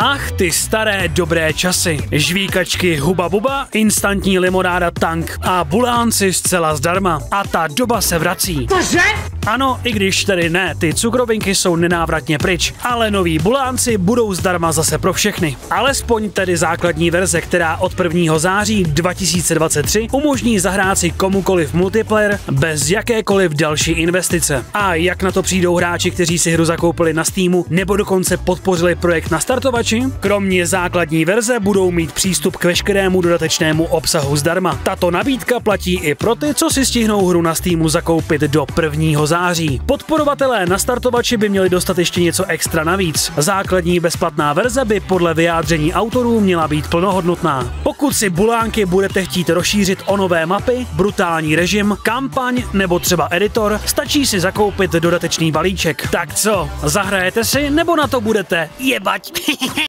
Ach, ty staré dobré časy. Žvíkačky Huba Buba, instantní limonáda Tank a bulánci zcela zdarma. A ta doba se vrací. Cože? Ano, i když tedy ne, ty cukrovinky jsou nenávratně pryč, ale noví bulánci budou zdarma zase pro všechny. Alespoň tedy základní verze, která od 1. září 2023 umožní zahrát si komukoliv multiplayer bez jakékoliv další investice. A jak na to přijdou hráči, kteří si hru zakoupili na Steamu nebo dokonce podpořili projekt na startovači? Kromě základní verze budou mít přístup k veškerému dodatečnému obsahu zdarma. Tato nabídka platí i pro ty, co si stihnou hru na Steamu zakoupit do 1. září. Podporovatelé na startovači by měli dostat ještě něco extra navíc. Základní bezplatná verze by podle vyjádření autorů měla být plnohodnotná. Pokud si bulánky budete chtít rozšířit o nové mapy, brutální režim, kampaň nebo třeba editor, stačí si zakoupit dodatečný balíček. Tak co, zahrajete si nebo na to budete jebať?